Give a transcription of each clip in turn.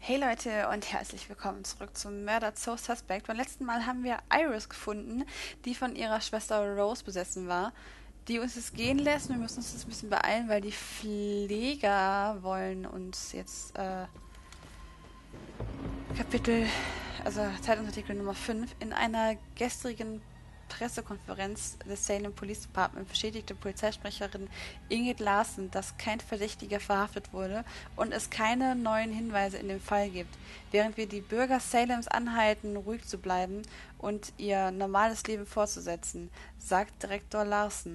Hey Leute und herzlich willkommen zurück zum Murder So Suspect. Beim letzten Mal haben wir Iris gefunden, die von ihrer Schwester Rose besessen war, die uns jetzt gehen lässt. Wir müssen uns jetzt ein bisschen beeilen, weil die Pfleger wollen uns jetzt Kapitel, also Zeitungsartikel Nummer 5 in einer gestrigen Pressekonferenz des Salem Police Department bestätigte Polizeisprecherin Ingrid Larsen, dass kein Verdächtiger verhaftet wurde und es keine neuen Hinweise in dem Fall gibt, während wir die Bürger Salems anhalten, ruhig zu bleiben und ihr normales Leben fortzusetzen, sagt Direktor Larsen.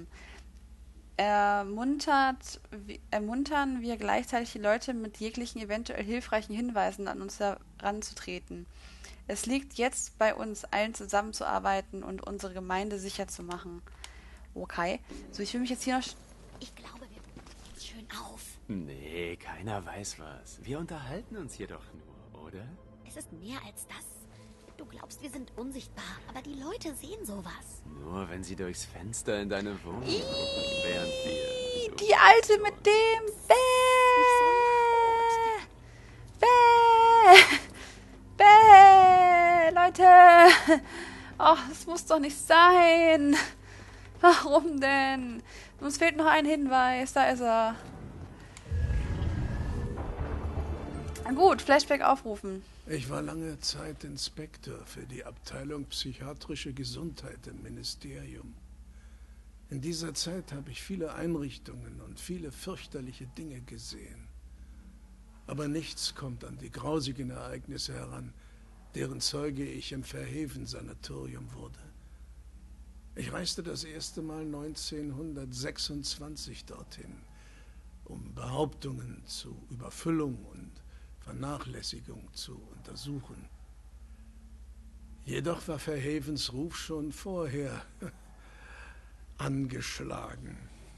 Ermuntern wir gleichzeitig die Leute mit jeglichen eventuell hilfreichen Hinweisen an uns heranzutreten. Es liegt jetzt bei uns, allen zusammenzuarbeiten und unsere Gemeinde sicher zu machen. Okay. So, ich will mich jetzt hier noch. Ich glaube, wir jetzt schön auf. Nee, keiner weiß was. Wir unterhalten uns hier doch nur, oder? Es ist mehr als das. Du glaubst, wir sind unsichtbar, aber die Leute sehen sowas. Nur wenn sie durchs Fenster in deine Wohnung gucken, während wir... Die Alte mit dem Bäh. Bäh. Leute. Ach, das muss doch nicht sein. Warum denn? Uns fehlt noch ein Hinweis. Da ist er. Gut, Flashback aufrufen. Ich war lange Zeit Inspektor für die Abteilung Psychiatrische Gesundheit im Ministerium. In dieser Zeit habe ich viele Einrichtungen und viele fürchterliche Dinge gesehen. Aber nichts kommt an die grausigen Ereignisse heran, deren Zeuge ich im Fairhaven-Sanatorium wurde. Ich reiste das erste Mal 1926 dorthin, um Behauptungen zu Überfüllung und Vernachlässigung zu untersuchen. Jedoch war Fairhavens Ruf schon vorher angeschlagen.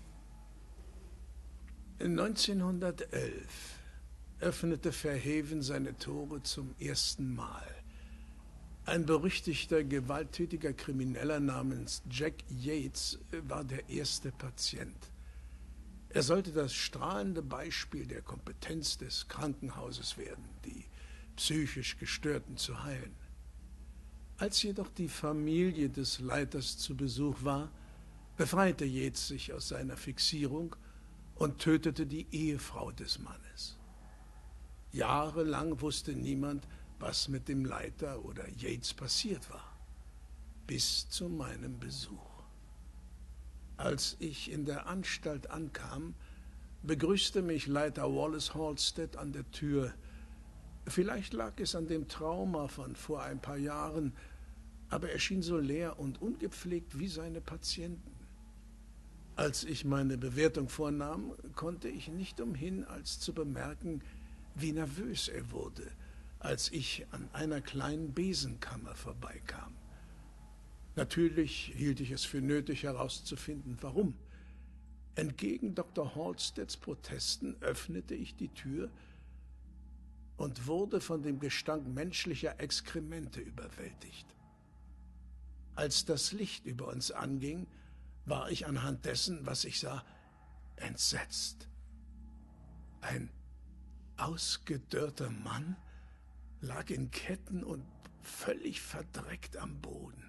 In 1911 öffnete Fairhaven seine Tore zum ersten Mal. Ein berüchtigter, gewalttätiger Krimineller namens Jack Yates war der erste Patient. Er sollte das strahlende Beispiel der Kompetenz des Krankenhauses werden, die psychisch Gestörten zu heilen. Als jedoch die Familie des Leiters zu Besuch war, befreite Yates sich aus seiner Fixierung und tötete die Ehefrau des Mannes. Jahrelang wusste niemand, was mit dem Leiter oder Yates passiert war, bis zu meinem Besuch. Als ich in der Anstalt ankam, begrüßte mich Leiter Wallace Halstead an der Tür. Vielleicht lag es an dem Trauma von vor ein paar Jahren, aber er schien so leer und ungepflegt wie seine Patienten. Als ich meine Bewertung vornahm, konnte ich nicht umhin, als zu bemerken, wie nervös er wurde, als ich an einer kleinen Besenkammer vorbeikam. Natürlich hielt ich es für nötig herauszufinden, warum. Entgegen Dr. Halsteads Protesten öffnete ich die Tür und wurde von dem Gestank menschlicher Exkremente überwältigt. Als das Licht über uns anging, war ich anhand dessen, was ich sah, entsetzt. Ein ausgedörrter Mann lag in Ketten und völlig verdreckt am Boden.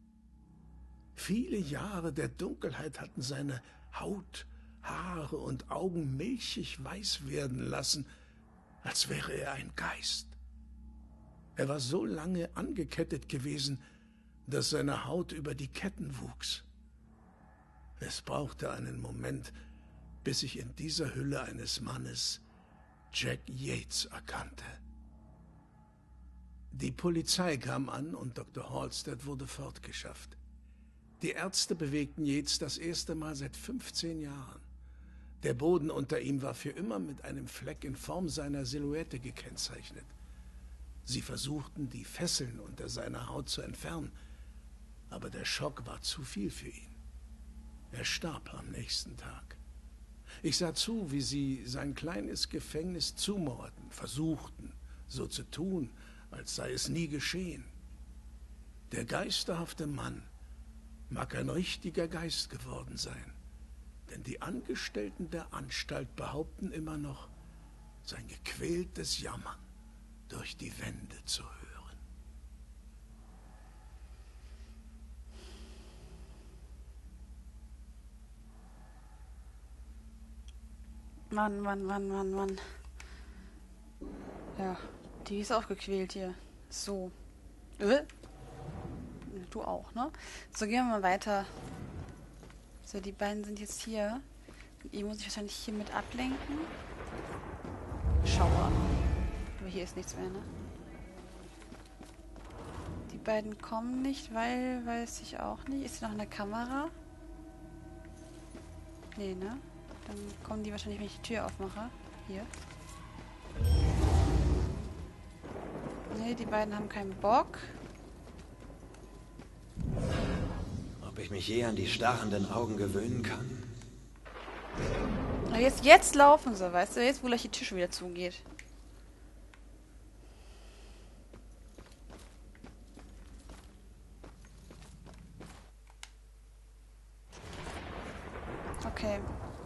Viele Jahre der Dunkelheit hatten seine Haut, Haare und Augen milchig weiß werden lassen, als wäre er ein Geist. Er war so lange angekettet gewesen, dass seine Haut über die Ketten wuchs. Es brauchte einen Moment, bis ich in dieser Hülle eines Mannes Jack Yates erkannte. Die Polizei kam an und Dr. Halstead wurde fortgeschafft. Die Ärzte bewegten Yates das erste Mal seit 15 Jahren. Der Boden unter ihm war für immer mit einem Fleck in Form seiner Silhouette gekennzeichnet. Sie versuchten, die Fesseln unter seiner Haut zu entfernen, aber der Schock war zu viel für ihn. Er starb am nächsten Tag. Ich sah zu, wie sie sein kleines Gefängnis zumauerten, versuchten, so zu tun, als sei es nie geschehen. Der geisterhafte Mann mag ein richtiger Geist geworden sein, denn die Angestellten der Anstalt behaupten immer noch sein gequältes Jammern, durch die Wände zu hören. Mann, Mann, Mann, Mann, Mann. Ja, die ist auch gequält hier. So. Du auch, ne? So, gehen wir mal weiter. So, die beiden sind jetzt hier. Ich muss ich wahrscheinlich hier mit ablenken. Schauer. Aber hier ist nichts mehr, ne? Die beiden kommen nicht, weil, weiß ich auch nicht. Ist hier noch eine Kamera? Nee, ne? Dann kommen die wahrscheinlich, wenn ich die Tür aufmache. Hier. Nee, die beiden haben keinen Bock. Ob ich mich je an die starrenden Augen gewöhnen kann? Na, jetzt laufen sie, weißt du? Jetzt, wo gleich die Tür schon wieder zugeht. Okay.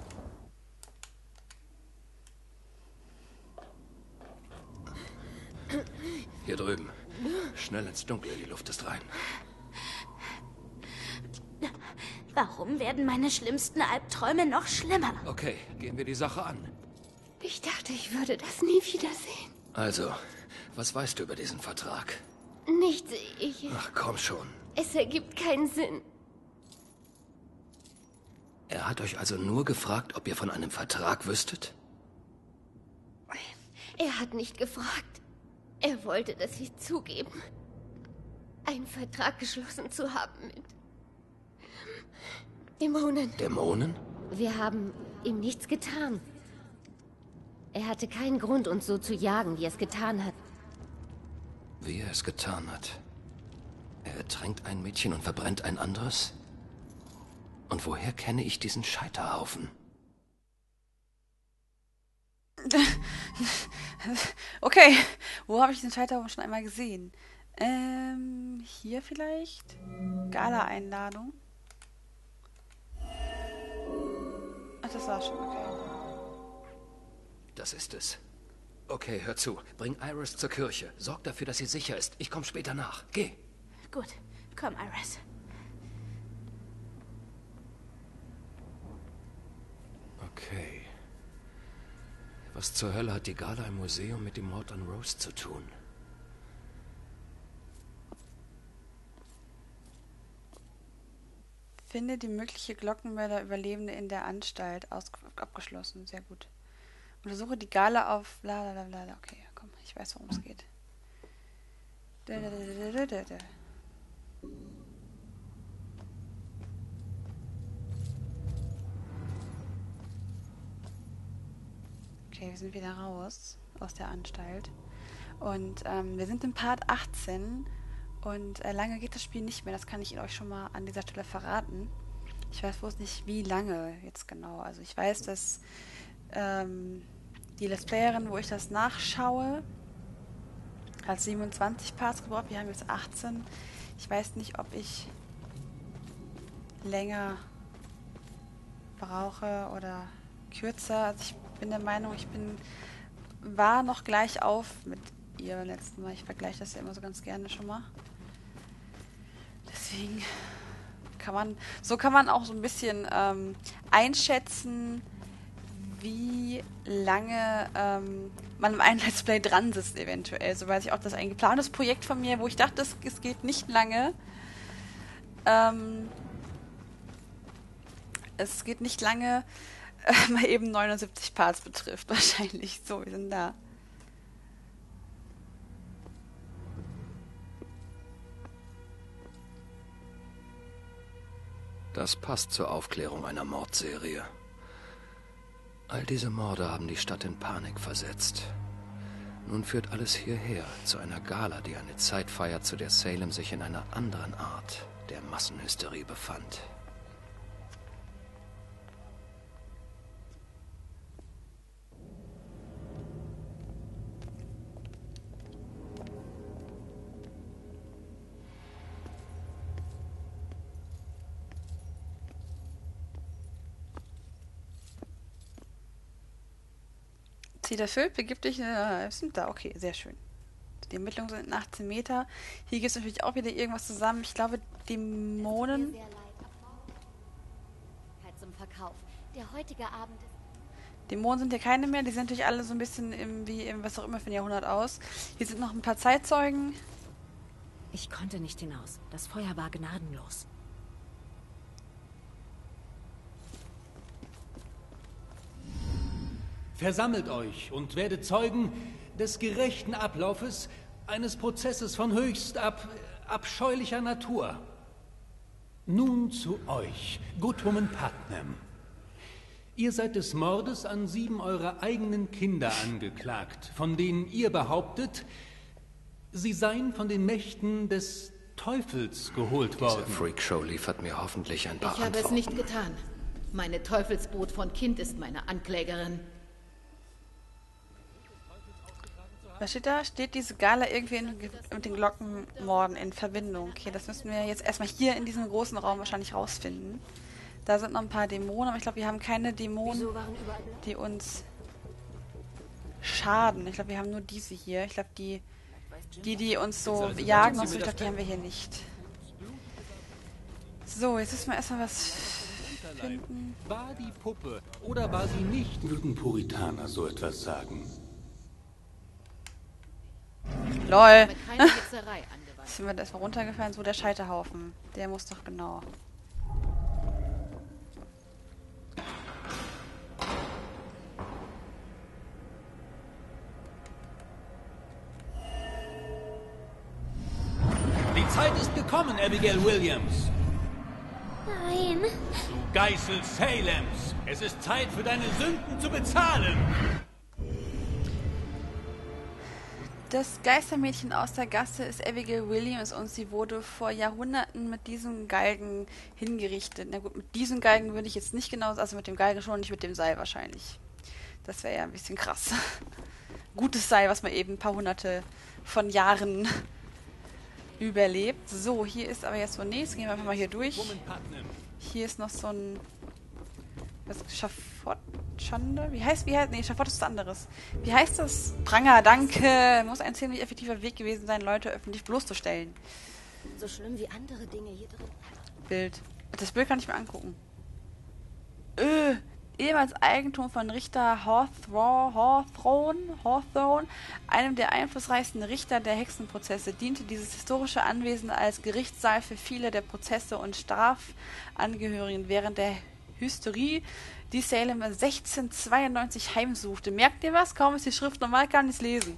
Hier drüben. Schnell ins Dunkle, die Luft ist rein. Warum werden meine schlimmsten Albträume noch schlimmer? Okay, gehen wir die Sache an. Ich dachte, ich würde das nie wiedersehen. Also, was weißt du über diesen Vertrag? Nichts, Ach, komm schon. Es ergibt keinen Sinn. Er hat euch also nur gefragt, ob ihr von einem Vertrag wüsstet? Er hat nicht gefragt. Er wollte, dass wir zugeben, einen Vertrag geschlossen zu haben mit Dämonen. Dämonen? Wir haben ihm nichts getan. Er hatte keinen Grund, uns so zu jagen, wie er es getan hat. Wie er es getan hat. Er ertränkt ein Mädchen und verbrennt ein anderes? Und woher kenne ich diesen Scheiterhaufen? Okay, wo habe ich den Scheiterhaufen schon einmal gesehen? Hier vielleicht? Gala-Einladung. Ach, das war schon, okay. Das ist es. Okay, hör zu. Bring Iris zur Kirche. Sorg dafür, dass sie sicher ist. Ich komme später nach. Geh. Gut, komm, Iris. Okay. Was zur Hölle hat die Gala im Museum mit dem Mord an Rose zu tun? Finde die mögliche Glockenmörder-Überlebende in der Anstalt. Abgeschlossen, sehr gut. Untersuche die Gala auf... Blablabla. Okay, komm, ich weiß, worum es geht. Okay, wir sind wieder raus aus der Anstalt. Und wir sind im Part 18. Und lange geht das Spiel nicht mehr. Das kann ich euch schon mal an dieser Stelle verraten. Ich weiß bloß nicht, wie lange jetzt genau. Also ich weiß, dass die Let's Playerin, wo ich das nachschaue, hat 27 Parts gebraucht. Wir haben jetzt 18. Ich weiß nicht, ob ich länger brauche oder kürzer. Also ich bin der Meinung, war noch gleich auf mit ihr beim letzten Mal. Ich vergleiche das ja immer so ganz gerne schon mal. Deswegen kann man auch so ein bisschen einschätzen, wie lange man im einen Let's Play dran sitzt eventuell. So weiß ich auch, das ist ein geplantes Projekt von mir, wo ich dachte, es geht nicht lange. Es geht nicht lange, mal eben 79 Parts betrifft wahrscheinlich. So, wir sind da. Das passt zur Aufklärung einer Mordserie. All diese Morde haben die Stadt in Panik versetzt. Nun führt alles hierher, zu einer Gala, die eine Zeit feiert, zu der Salem sich in einer anderen Art der Massenhysterie befand. Ziel erfüllt, begib dich. Sind da, okay, sehr schön. Die Ermittlungen sind in 18 Meter. Hier gibt es natürlich auch wieder irgendwas zusammen. Ich glaube, Dämonen. Sehr leid. Zum Verkauf. Der heutige Abend ist... Dämonen sind hier keine mehr. Die sehen natürlich alle so ein bisschen wie im was auch immer für ein Jahrhundert aus. Hier sind noch ein paar Zeitzeugen. Ich konnte nicht hinaus. Das Feuer war gnadenlos. Versammelt euch und werdet Zeugen des gerechten Ablaufes eines Prozesses von höchst abscheulicher Natur. Nun zu euch, Goodwoman Putnam. Ihr seid des Mordes an 7 eurer eigenen Kinder angeklagt, von denen ihr behauptet, sie seien von den Mächten des Teufels geholt worden. Diese Freakshow liefert mir hoffentlich ein paar Ich habe es Antworten. nicht getan. Meine Teufelsbrut von Kind ist meine Anklägerin. Was steht da? Steht diese Gala irgendwie mit den Glockenmorden in Verbindung? Okay, das müssen wir jetzt erstmal hier in diesem großen Raum wahrscheinlich rausfinden. Da sind noch ein paar Dämonen, aber ich glaube, wir haben keine Dämonen, die uns schaden. Ich glaube, wir haben nur diese hier. Ich glaube, die uns so jagen und so, ich glaube, die haben wir hier nicht. So, jetzt müssen wir erstmal was finden. War die Puppe oder war sie nicht? Würden Puritaner so etwas sagen? LOL! Keine Hexerei angewandt. Sind wir da erstmal runtergefallen? So, der Scheiterhaufen. Der muss doch genau. Die Zeit ist gekommen, Abigail Williams. Nein. Du Geißel Salems. Es ist Zeit für deine Sünden zu bezahlen. Das Geistermädchen aus der Gasse ist Abigail Williams und sie wurde vor Jahrhunderten mit diesem Galgen hingerichtet. Na gut, mit diesem Galgen würde ich jetzt nicht genau, also mit dem Galgen schon, nicht mit dem Seil wahrscheinlich. Das wäre ja ein bisschen krass. Gutes Seil, was man eben ein paar hunderte von Jahren überlebt. So, hier ist aber jetzt so nichts. Gehen wir einfach mal hier durch. Hier ist noch so ein... Was? Schafott? Schande? Wie heißt? Nee, Schafott ist was anderes. Wie heißt das? Pranger, danke. Muss ein ziemlich effektiver Weg gewesen sein, Leute öffentlich bloßzustellen. So schlimm wie andere Dinge hier drin. Bild. Das Bild kann ich mir angucken. Ehemals Eigentum von Richter Hawthorne, einem der einflussreichsten Richter der Hexenprozesse, diente dieses historische Anwesen als Gerichtssaal für viele der Prozesse und Strafangehörigen während der Hysterie, die Salem 1692 heimsuchte. Merkt ihr was? Kaum ist die Schrift normal, kann ich es lesen.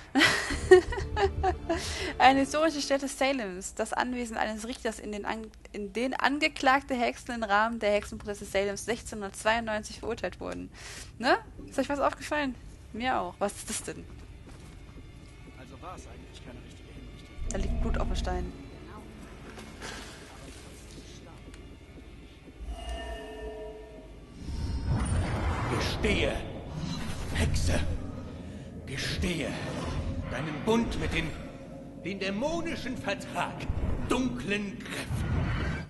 Eine historische Stätte Salems, das Anwesen eines Richters, in den angeklagte Hexen im Rahmen der Hexenprozesse Salems 1692 verurteilt wurden. Ne? Ist euch was aufgefallen? Mir auch. Was ist das denn? Also war es eigentlich keine richtige Hinrichtung. Da liegt Blut auf dem Stein. Gestehe, Hexe, gestehe deinen Bund mit den dämonischen Vertrag, dunklen Kräften.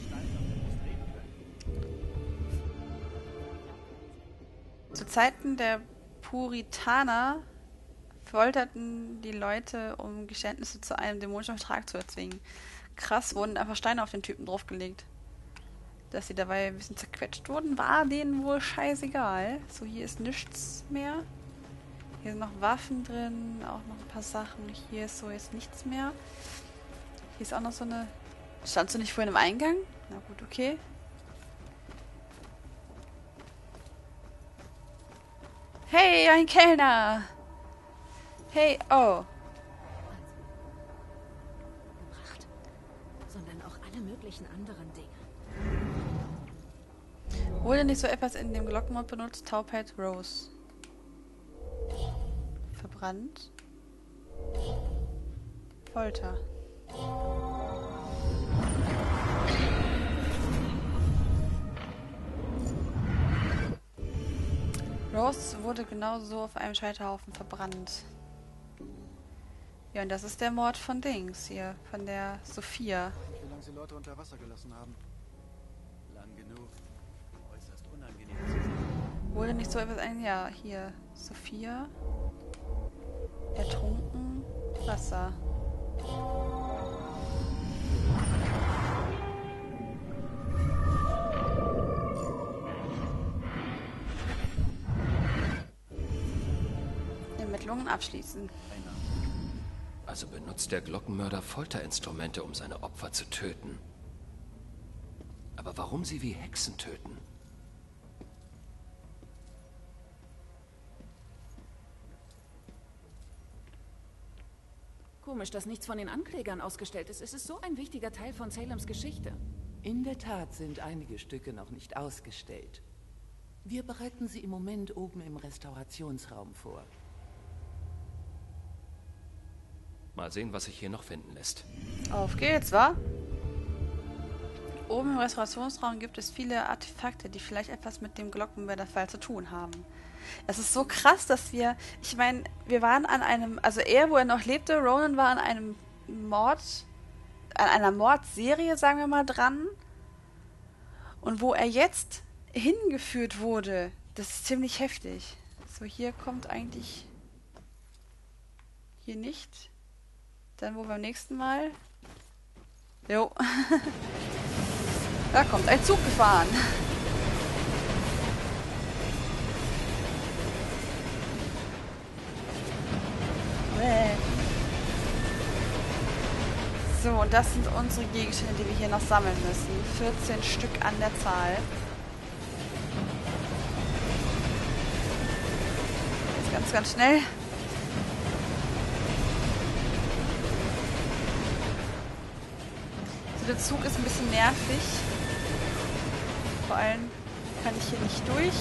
Zu Zeiten der Puritaner folterten die Leute, um Geständnisse zu einem dämonischen Vertrag zu erzwingen. Krass, wurden einfach Steine auf den Typen draufgelegt. Dass sie dabei ein bisschen zerquetscht wurden, war denen wohl scheißegal. So, hier ist nichts mehr. Hier sind noch Waffen drin, auch noch ein paar Sachen. Hier ist so jetzt nichts mehr. Hier ist auch noch so eine... Standst du nicht vorhin im Eingang? Na gut, okay. Hey, ein Kellner! Hey, oh. Gebracht, sondern auch alle möglichen anderen Dinge. Wurde nicht so etwas in dem Glockenmord benutzt? Taubheit Rose. Verbrannt. Folter. Rose wurde genauso auf einem Scheiterhaufen verbrannt. Ja, und das ist der Mord von Dings hier, von der Sophia. Wie lange sie Leute unter Wasser gelassen haben. Lang genug. Äußerst unangenehm zu sehen. Wurde nicht so etwas ein... Ja, hier. Sophia. Ertrunken. Wasser. Ermittlungen abschließen. Also benutzt der Glockenmörder Folterinstrumente, um seine Opfer zu töten. Aber warum sie wie Hexen töten? Komisch, dass nichts von den Anklägern ausgestellt ist. Es ist so ein wichtiger Teil von Salems Geschichte. In der Tat sind einige Stücke noch nicht ausgestellt. Wir bereiten sie im Moment oben im Restaurationsraum vor. Mal sehen, was sich hier noch finden lässt. Auf geht's, wa? Oben im Restaurationsraum gibt es viele Artefakte, die vielleicht etwas mit dem Glockenmörderfall zu tun haben. Es ist so krass, dass wir... Ich meine, wir waren an einem... Also er, wo er noch lebte, Ronan war an einem Mord... An einer Mordserie, sagen wir mal, dran. Und wo er jetzt hingeführt wurde, das ist ziemlich heftig. So, hier kommt eigentlich... Hier nicht. Dann wo beim nächsten Mal... Jo. Da kommt ein Zug gefahren. So, und das sind unsere Gegenstände, die wir hier noch sammeln müssen. 14 Stück an der Zahl. Jetzt ganz, ganz schnell. So, der Zug ist ein bisschen nervig. Vor allem kann ich hier nicht durch.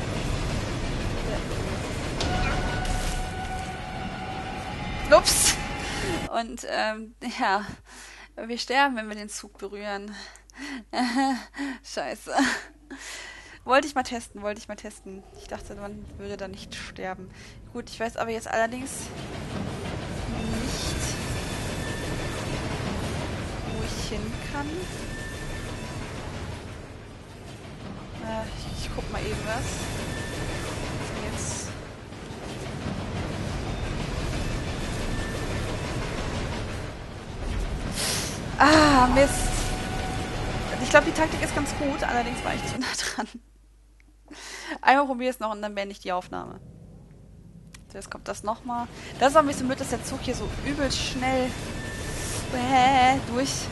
Ups. Und, ja. Wir sterben, wenn wir den Zug berühren. Scheiße. Wollte ich mal testen. Ich dachte, man würde da nicht sterben. Gut, ich weiß aber jetzt allerdings nicht, wo ich hin kann. Ich guck mal eben was. So, jetzt. Ah, Mist. Ich glaube, die Taktik ist ganz gut, allerdings war ich zu nah dran. Einmal probiere ich es noch und dann beende ich die Aufnahme. So, jetzt kommt das nochmal. Das ist auch ein bisschen blöd, dass der Zug hier so übelst schnell durchrast.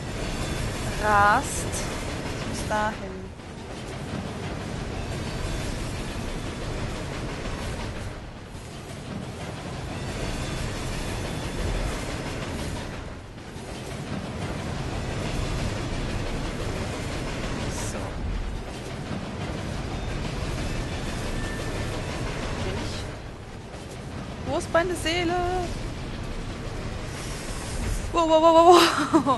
Ich muss da hin. Wo ist meine Seele? Wow, wow, wow, wow.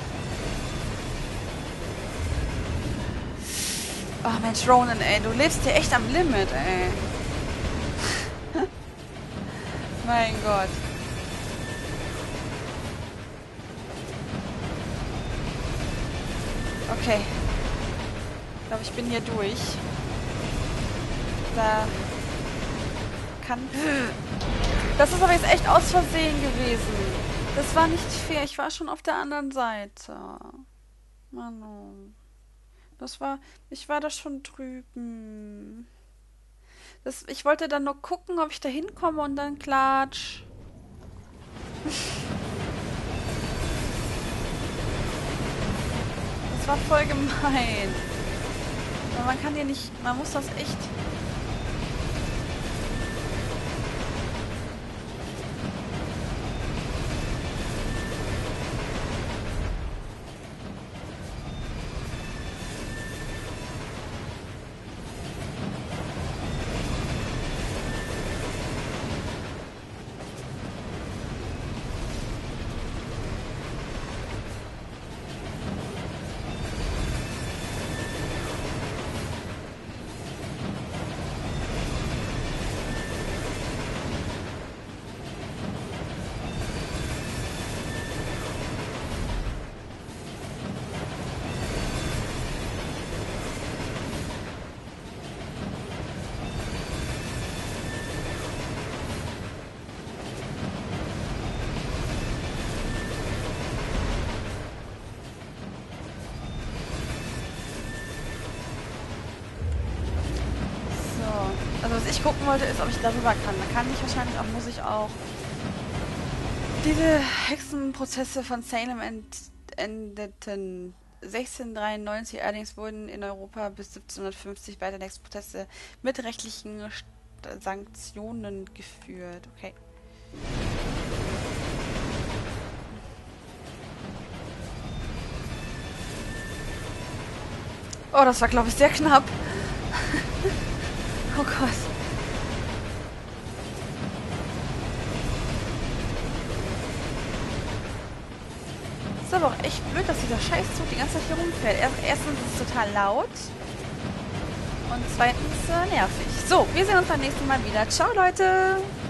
Oh Mensch, Ronan, ey, du lebst hier echt am Limit, ey. Mein Gott. Okay. Ich glaube, ich bin hier durch. Da kann... Das ist aber jetzt echt aus Versehen gewesen. Das war nicht fair. Ich war schon auf der anderen Seite. Mann. Ich war da schon drüben. Ich wollte dann nur gucken, ob ich da hinkomme und dann klatsch. Das war voll gemein. Aber man kann hier nicht... Man muss das echt... ich gucken wollte, ist, ob ich darüber kann. Da kann ich wahrscheinlich auch, muss ich auch. Diese Hexenprozesse von Salem endeten 1693, allerdings wurden in Europa bis 1750 weitere Hexenprozesse mit rechtlichen Sanktionen geführt. Okay. Oh, das war, glaube ich, sehr knapp. Oh Gott. Ist aber auch echt blöd, dass dieser Scheißzug die ganze Zeit hier rumfährt. Erstens ist es total laut. Und zweitens nervig. So, wir sehen uns beim nächsten Mal wieder. Ciao, Leute!